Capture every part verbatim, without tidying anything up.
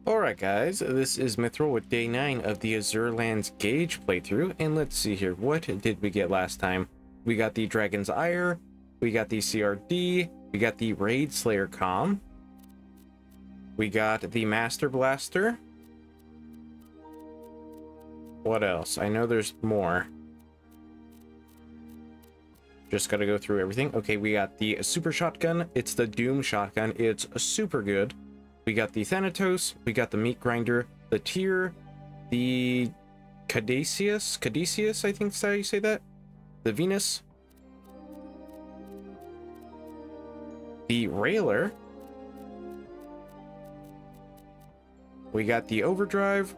Alright guys, this is Mithril with day nine of the Azurlands Gauge playthrough, and let's see here, what did we get last time? We got the Dragon's Ire, we got the C R D, we got the Raid Slayer Com, we got the Master Blaster. What else? I know there's more. Just gotta go through everything. Okay, we got the Super Shotgun, it's the Doom Shotgun, it's super good. We got the Thanatos, we got the Meat Grinder, the Tyr, the Caduceus, Caduceus, I think is how you say that, the Venus, the Railer, we got the Overdrive,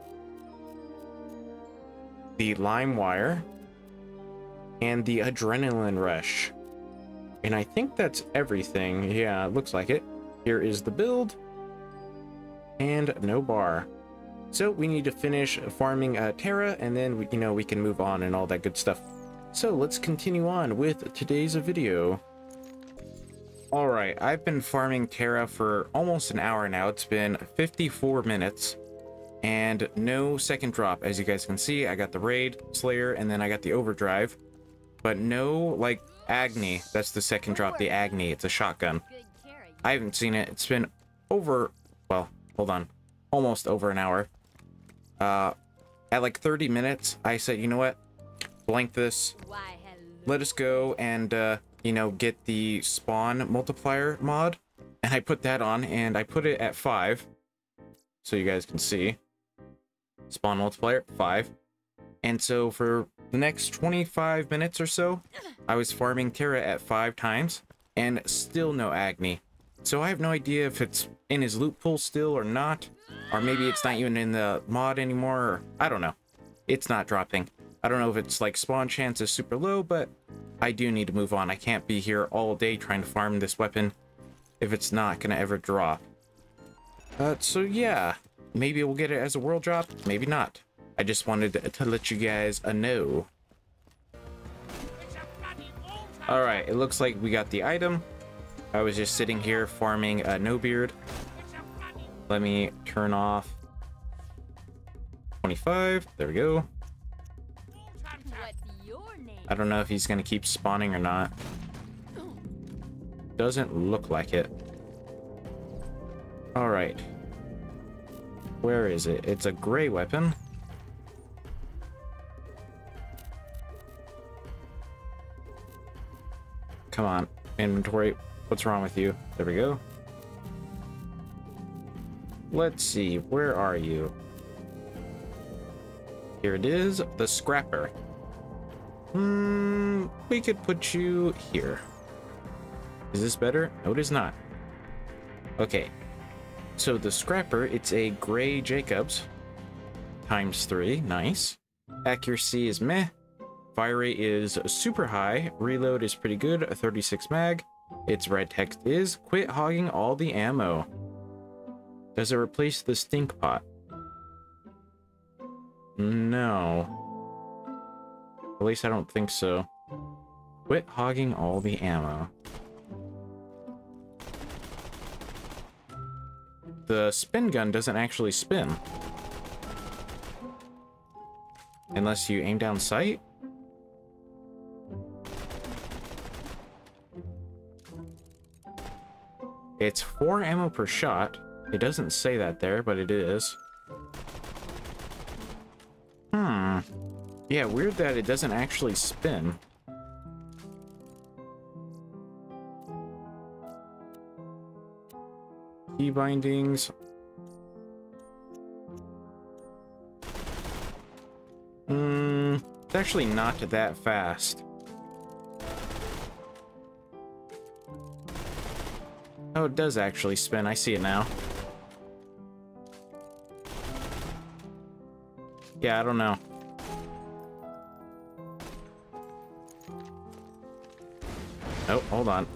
the Limewire, and the Adrenaline Rush. And I think that's everything. Yeah, it looks like it. Here is the build. And no bar. So we need to finish farming uh, Terra, and then we, you know, we can move on and all that good stuff. So let's continue on with today's video. All right, I've been farming Terra for almost an hour now. It's been fifty-four minutes and no second drop. As you guys can see, I got the Raid Slayer and then I got the Overdrive, but no like Agni. That's the second drop, the Agni. It's a shotgun. I haven't seen it. It's been over, well, hold on, almost over an hour. Uh, at like thirty minutes, I said, you know what? Blank this. Let us go and, uh, you know, get the spawn multiplier mod. And I put that on, and I put it at five. So you guys can see. Spawn multiplier, five. And so for the next twenty-five minutes or so, I was farming Terra at five times, and still no Agni. So I have no idea if it's in his loot pool still or not, or maybe it's not even in the mod anymore, or I don't know. It's not dropping. I don't know if it's like spawn chance is super low, but I do need to move on. I can't be here all day trying to farm this weapon if it's not gonna ever drop. Uh, so yeah, maybe we'll get it as a world drop, maybe not. I just wanted to, to let you guys uh, know. All right, it looks like we got the item. I was just sitting here farming uh, No Beard. Let me turn off twenty-five. There we go. I don't know if he's going to keep spawning or not. Doesn't look like it. All right. Where is it? It's a gray weapon. Come on, inventory. What's wrong with you? There we go. Let's see, where are you? Here it is, the Scrapper. Hmm, we could put you here. Is this better? No, it is not. Okay, so the Scrapper, it's a gray Jacobs times three, nice. Accuracy is meh. Fire rate is super high. Reload is pretty good, a thirty-six mag. Its red text is quit hogging all the ammo. Does it replace the stink pot? No. At least I don't think so. Quit hogging all the ammo. The spin gun doesn't actually spin. Unless you aim down sight? It's four ammo per shot. It doesn't say that there, but it is. Hmm. Yeah, weird that it doesn't actually spin. Key bindings. Hmm. It's actually not that fast. Oh, it does actually spin. I see it now. Yeah, I don't know. Oh, hold on.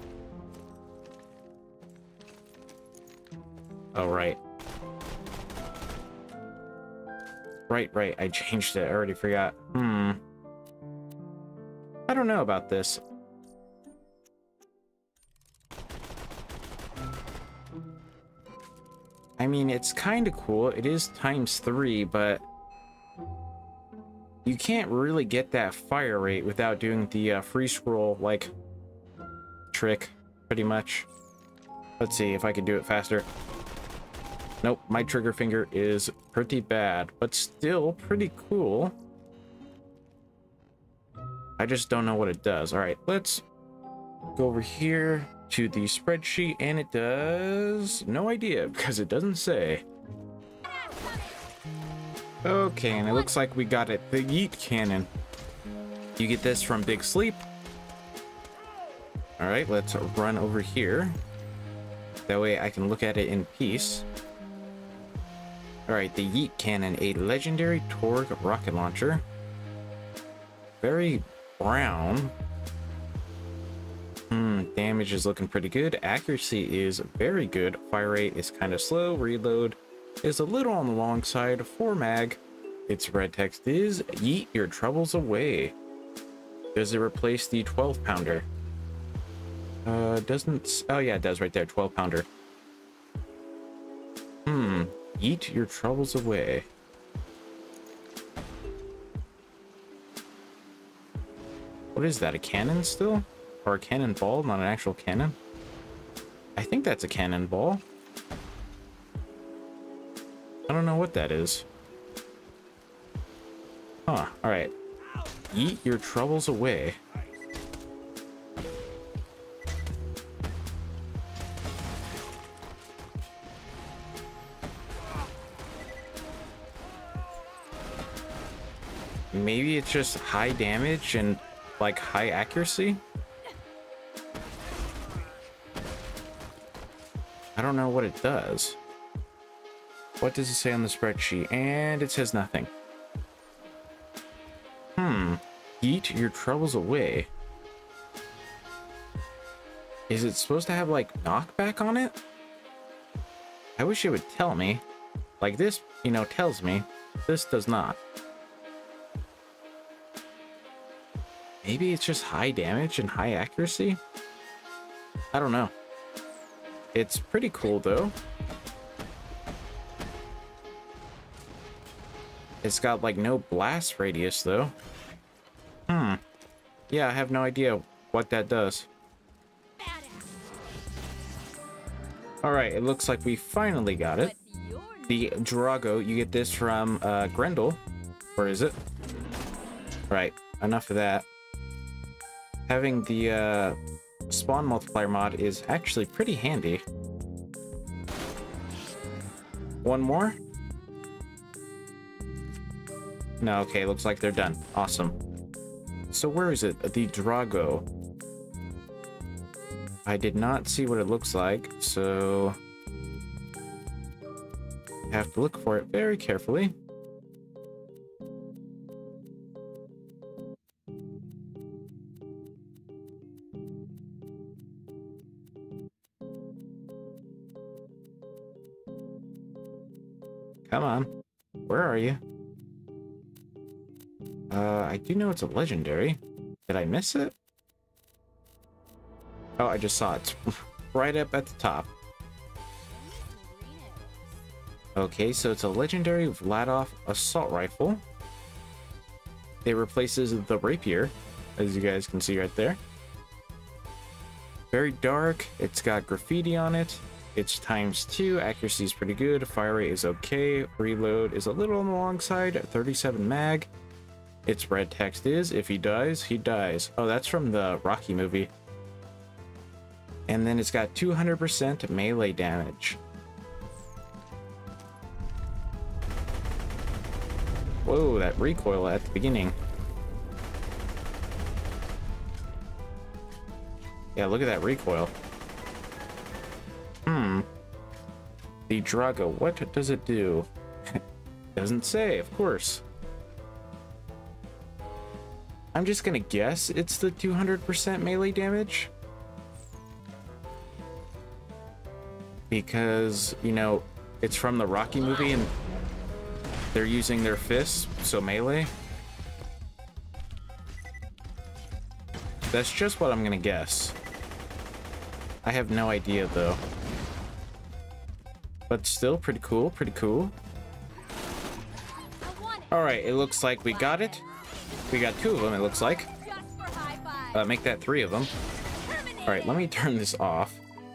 Oh, right. Right, right. I changed it. I already forgot. Hmm. I don't know about this. I mean, it's kind of cool. It is times three, but you can't really get that fire rate without doing the uh, free scroll, like, trick, pretty much. Let's see if I can do it faster. Nope, my trigger finger is pretty bad, but still pretty cool. I just don't know what it does. All right, let's go over here to the spreadsheet, and it does no idea because it doesn't say. Okay, and it looks like we got it. The Yeet Cannon. You get this from Big Sleep. All right, let's run over here. That way I can look at it in peace. All right, the Yeet Cannon, a legendary Torgue rocket launcher. Very brown. Hmm, damage is looking pretty good. Accuracy is very good. Fire rate is kind of slow. Reload is a little on the long side. For mag, its red text is yeet your troubles away. Does it replace the twelve pounder? Uh, doesn't... Oh yeah, it does right there. twelve pounder. Hmm. Yeet your troubles away. What is that? A cannon still? Or a cannonball, not an actual cannon? I think that's a cannonball. I don't know what that is. Huh, alright. Yeet your troubles away. Maybe it's just high damage and like high accuracy? I don't know what it does. What does it say on the spreadsheet? And it says nothing. Hmm. Yeet your troubles away. Is it supposed to have like knockback on it? I wish it would tell me. Like this, you know, tells me. This does not. Maybe it's just high damage and high accuracy? I don't know. It's pretty cool though. It's got like no blast radius though. Hmm. Yeah, I have no idea what that does. Alright, it looks like we finally got it. The Drago, you get this from uh, Grendel. Or is it? Right, enough of that. Having the uh, spawn multiplier mod is actually pretty handy. One more? No, okay, looks like they're done. Awesome. So where is it? The Drago. I did not see what it looks like, so I have to look for it very carefully. Come on. Where are you? Uh, I do know it's a legendary. Did I miss it? Oh, I just saw it. It's right up at the top. Okay, so it's a legendary Vladof assault rifle. It replaces the rapier, as you guys can see right there. Very dark. It's got graffiti on it. It's times two. Accuracy is pretty good. Fire rate is okay. Reload is a little on the long side. thirty-seven mag. Its red text is, if he dies, he dies. Oh, that's from the Rocky movie. And then it's got two hundred percent melee damage. Whoa, that recoil at the beginning. Yeah, look at that recoil. Hmm. The Drago, what does it do? Doesn't say, of course. I'm just gonna guess it's the two hundred percent melee damage. Because, you know, it's from the Rocky movie and they're using their fists, so melee. That's just what I'm gonna guess. I have no idea though. but still pretty cool, pretty cool. All right, it looks like we got it. We got two of them, it looks like. Uh, make that three of them. All right, let me turn this off.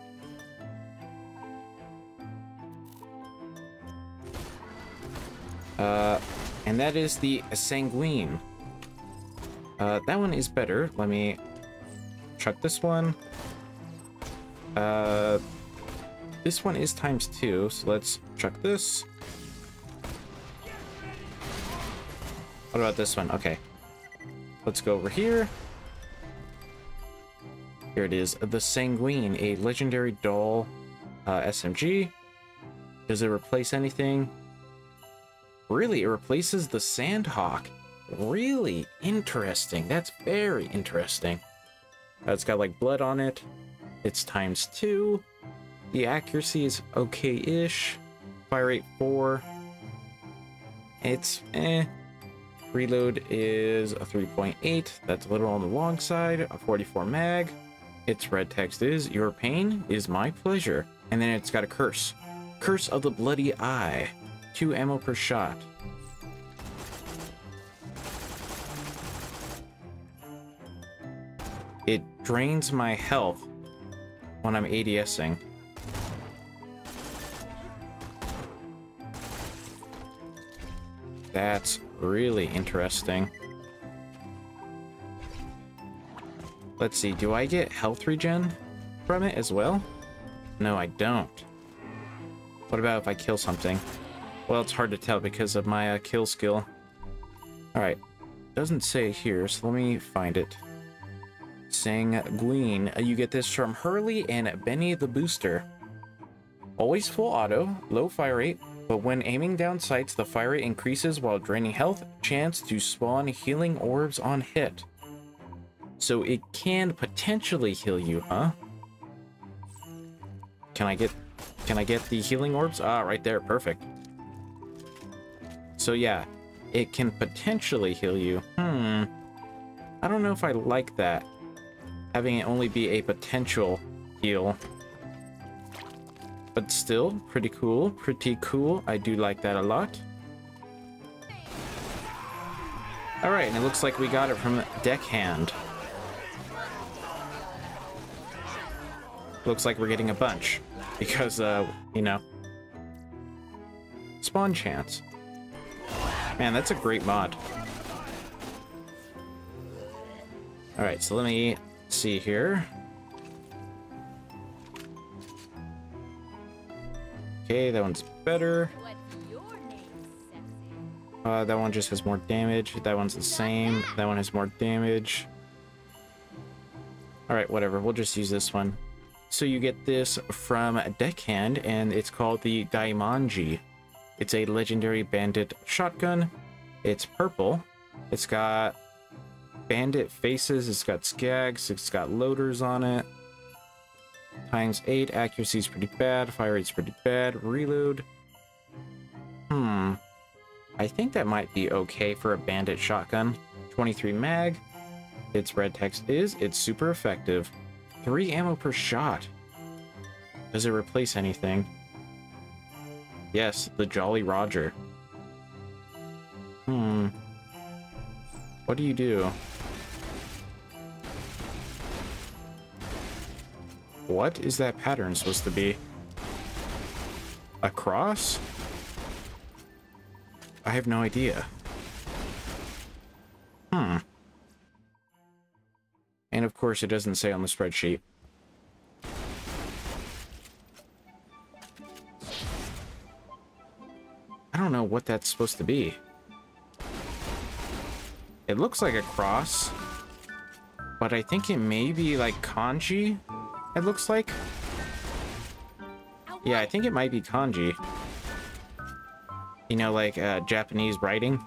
Uh, and that is the Sanguine. Uh, that one is better. Let me chuck this one. Uh, this one is times two, so let's chuck this. What about this one? Okay. Let's go over here. Here it is, the Sanguine, a legendary doll uh, S M G. Does it replace anything? Really, it replaces the Sandhawk. Really interesting. That's very interesting. Uh, it's got like blood on it. It's times two. The accuracy is okay-ish. Fire rate four. It's eh. Reload is a three point eight. That's a little on the long side. A forty-four mag. Its red text is, "Your pain is my pleasure." And then it's got a curse. Curse of the Bloody Eye. Two ammo per shot. It drains my health when I'm ADSing. That's really interesting. Let's see, do I get health regen from it as well? No, I don't. What about if I kill something? Well, it's hard to tell because of my uh, kill skill. Alright, doesn't say here, so let me find it. Sanguine. You get this from Hurley and Benny the Booster. Always full auto, low fire rate, but when aiming down sights, the fire rate increases while draining health. Chance to spawn healing orbs on hit. So it can potentially heal you, huh? Can I get can I get the healing orbs? Ah, right there, perfect. So yeah, it can potentially heal you. Hmm. I don't know if I like that. Having it only be a potential heal. But still, pretty cool, pretty cool. I do like that a lot. Alright, and it looks like we got it from Deckhand. Looks like we're getting a bunch. Because, uh, you know. Spawn chance. Man, that's a great mod. Alright, so let me see here. Okay, that one's better. Uh, that one just has more damage. That one's the same. That one has more damage. Alright, whatever. We'll just use this one. So you get this from Deckhand, and it's called the Daimonji. It's a legendary bandit shotgun. It's purple. It's got bandit faces. It's got skags. It's got loaders on it. Times eight. Accuracy is pretty bad. Fire rate's pretty bad. Reload. Hmm. I think that might be okay for a bandit shotgun. twenty-three mag. Its red text is, it's super effective. Three ammo per shot. Does it replace anything? Yes, the Jolly Roger. Hmm. What do you do? What is that pattern supposed to be? A cross? I have no idea. Hmm. And of course it doesn't say on the spreadsheet. I don't know what that's supposed to be. It looks like a cross, but I think it may be like kanji, it looks like. Yeah, I think it might be kanji. You know, like uh, Japanese writing.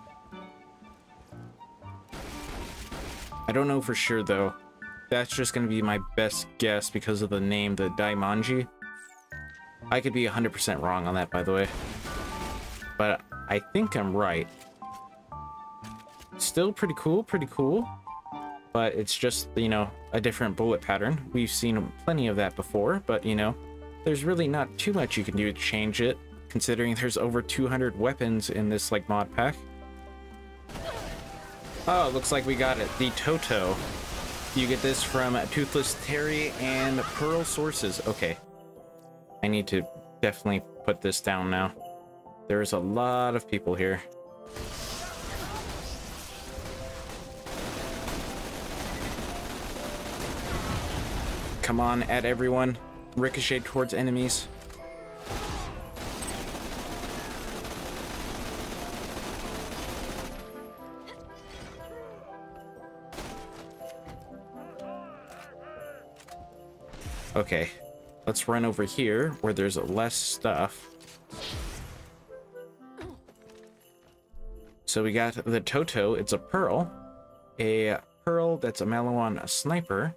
I don't know for sure, though. That's just going to be my best guess because of the name, the Daimonji. I could be one hundred percent wrong on that, by the way. But I think I'm right. Still pretty cool, pretty cool. But it's just, you know, a different bullet pattern. We've seen plenty of that before, but, you know, there's really not too much you can do to change it, considering there's over two hundred weapons in this like mod pack. Oh, it looks like we got it. The Toto. You get this from Toothless Terry and Pearl Sources. Okay. I need to definitely put this down now. There's a lot of people here. Come on, at everyone. Ricochet towards enemies. Okay, let's run over here where there's less stuff. So we got the Toto. It's a Pearl. A Pearl that's a Maliwan Sniper.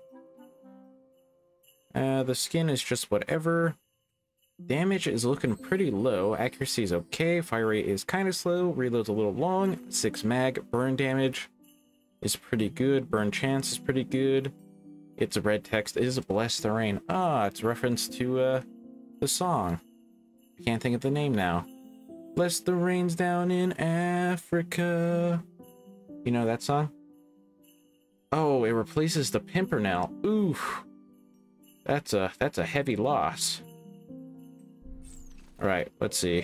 Uh, the skin is just whatever. Damage is looking pretty low. Accuracy is okay. Fire rate is kind of slow. Reload's a little long. Six mag. Burn damage is pretty good. Burn chance is pretty good. It's a red text. It is Bless the Rain. Ah, it's a reference to uh, the song. I can't think of the name now. Bless the rains down in Africa. You know that song? Oh, it replaces the Pimpernel. Oof. That's a that's a heavy loss. All right, let's see.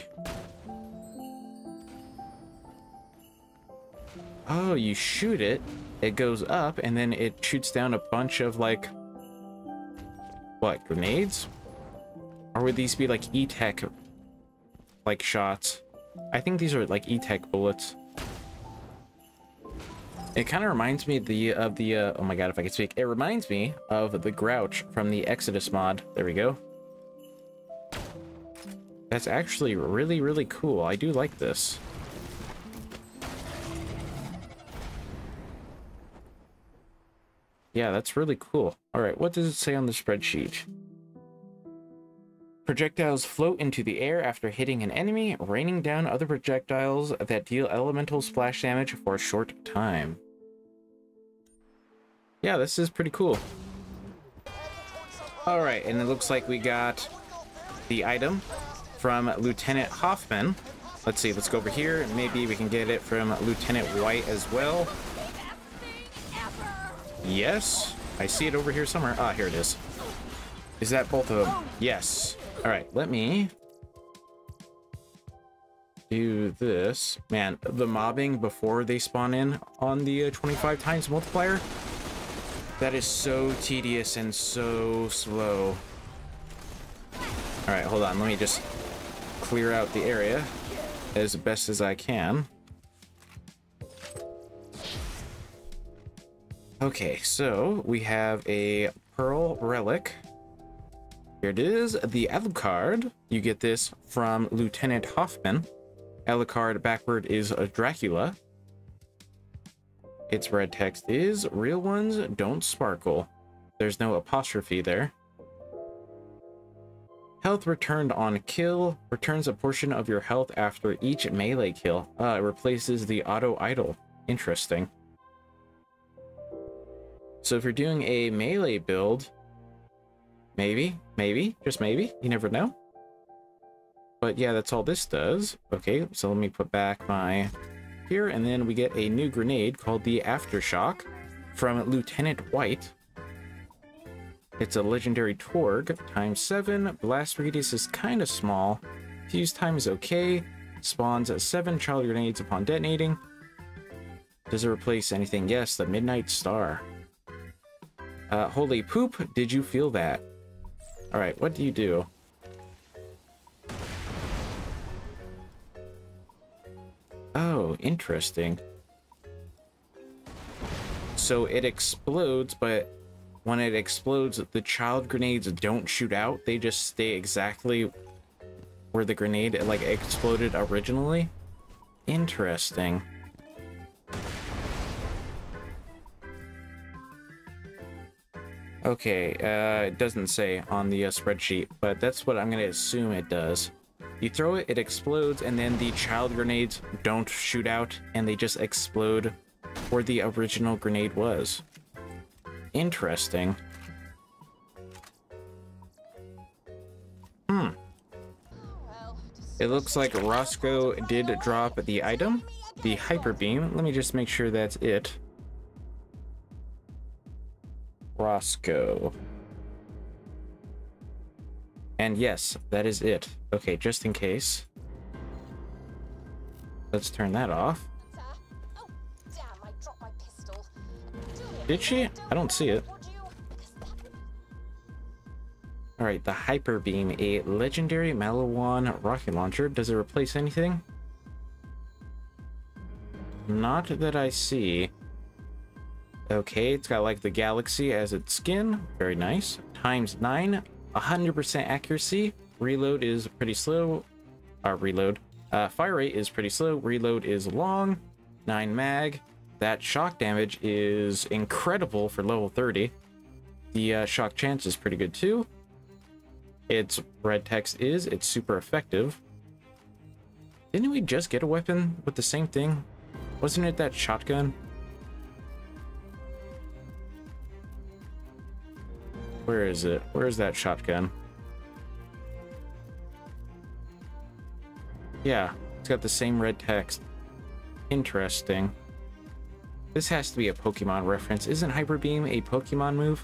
Oh, you shoot it, it goes up, and then it shoots down a bunch of like what, grenades? Or would these be like E-Tech like shots? I think these are like E-Tech bullets. It kind of reminds me of the of the uh, oh my god, if I could speak. It reminds me of the Grouch from the Exodus mod. There we go. That's actually really, really cool. I do like this. Yeah, that's really cool. All right, what does it say on the spreadsheet? Projectiles float into the air after hitting an enemy, raining down other projectiles that deal elemental splash damage for a short time. Yeah, this is pretty cool. All right, and it looks like we got the item from Lieutenant Hoffman. Let's see, let's go over here. Maybe we can get it from Lieutenant White as well. Yes, I see it over here somewhere. Ah, here it is. Is that both of them? Yes. All right, let me do this. Man, the mobbing before they spawn in on the uh, twenty-five times multiplier, that is so tedious and so slow. All right, hold on. Let me just clear out the area as best as I can. Okay, so we have a Pearl Relic. Here it is, the Alucard. You get this from Lieutenant Hoffman. Alucard backward is a Dracula. Its red text is, real ones don't sparkle. There's no apostrophe there. Health returned on kill. Returns a portion of your health after each melee kill. Uh, it replaces the auto idle. Interesting. So if you're doing a melee build, maybe, maybe, just maybe, you never know. But yeah, that's all this does. Okay, so let me put back my here, and then we get a new grenade called the Aftershock from Lieutenant White. It's a legendary Torg, times seven. Blast radius is kind of small. Fuse time is okay. Spawns seven child grenades upon detonating. Does it replace anything? Yes, the Midnight Star. Uh, holy poop, did you feel that? Alright, what do you do? Oh, interesting. So it explodes, but when it explodes, the child grenades don't shoot out. They just stay exactly where the grenade like exploded originally. Interesting. Okay, uh, it doesn't say on the uh, spreadsheet, but that's what I'm going to assume it does. You throw it, it explodes, and then the child grenades don't shoot out, and they just explode where the original grenade was. Interesting. It looks like Roscoe did drop the item, the Hyper Beam. Let me just make sure that's it. Roscoe. And yes, that is it. Okay, just in case. Let's turn that off. Did she? I don't see it. Alright, the Hyper Beam, a legendary Maliwan rocket launcher. Does it replace anything? Not that I see. Okay, it's got like the galaxy as its skin. Very nice. Times nine. one hundred percent accuracy. Reload is pretty slow. Uh, reload. Uh, fire rate is pretty slow. Reload is long. nine mag. That shock damage is incredible for level thirty. The uh, shock chance is pretty good too. Its red text is, it's super effective. Didn't we just get a weapon with the same thing? Wasn't it that shotgun? Where is it? Where is that shotgun? Yeah, it's got the same red text. Interesting. This has to be a Pokemon reference. Isn't Hyper Beam a Pokemon move?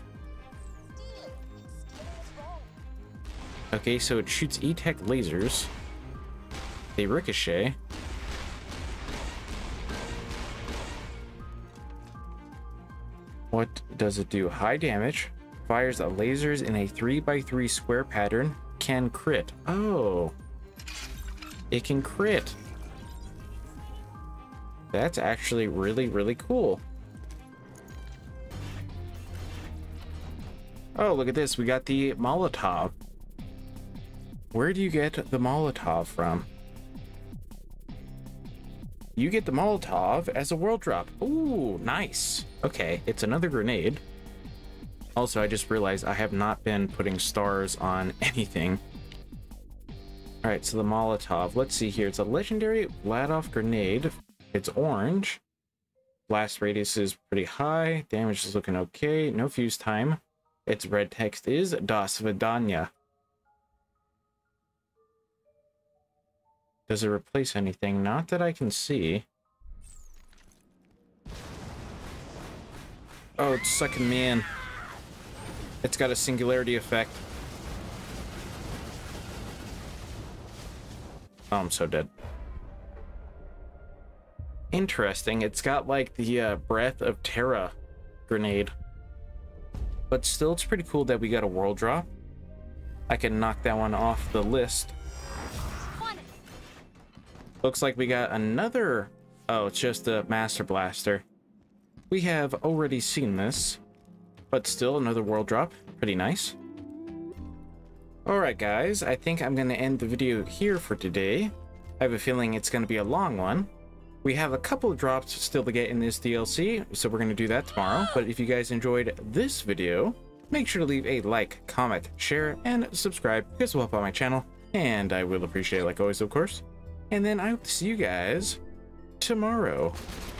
Okay, so it shoots E-Tech lasers. They ricochet. What does it do? High damage. Fires lasers in a three by three square pattern. Can crit. Oh. It can crit. That's actually really, really cool. Oh, look at this. We got the Molotov. Where do you get the Molotov from? You get the Molotov as a world drop. Ooh, nice. Okay, it's another grenade. Also, I just realized I have not been putting stars on anything. All right, so the Molotov. Let's see here. It's a legendary Vladoff grenade. It's orange. Blast radius is pretty high. Damage is looking okay. No fuse time. Its red text is Das Vidanya. Does it replace anything? Not that I can see. Oh, it's sucking me in. It's got a singularity effect. Oh, I'm so dead. Interesting. It's got like the uh, Breath of Terra grenade. But still, it's pretty cool that we got a world drop. I can knock that one off the list. Looks like we got another... Oh, it's just a Master Blaster. We have already seen this, but still another world drop. Pretty nice. Alright guys, I think I'm going to end the video here for today. I have a feeling it's going to be a long one. We have a couple of drops still to get in this D L C, so we're going to do that tomorrow. But if you guys enjoyed this video, make sure to leave a like, comment, share, and subscribe. This will help out my channel, and I will appreciate it like always, of course. And then I hope to see you guys tomorrow.